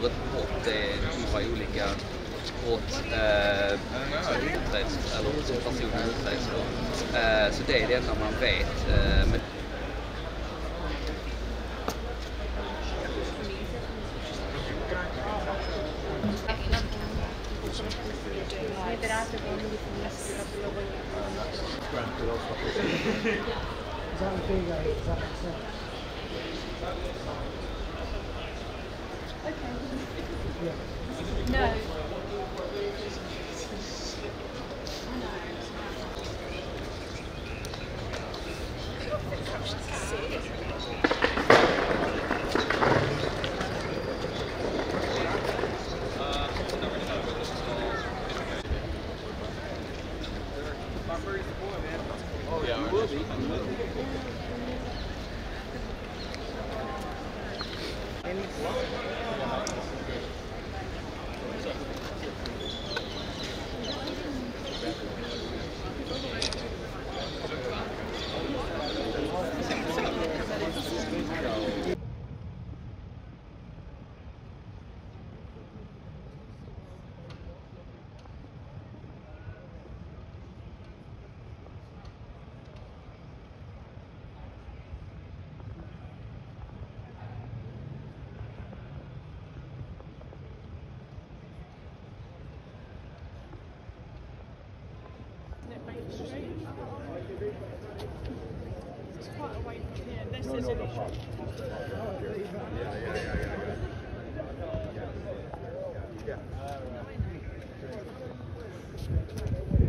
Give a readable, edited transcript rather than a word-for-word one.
ett brott är olika brott utreds, eller som personen utreds för. Så det är det enda man vet. Men No. oh yeah, you will be. It's quite away from here. This is an issue. Yeah.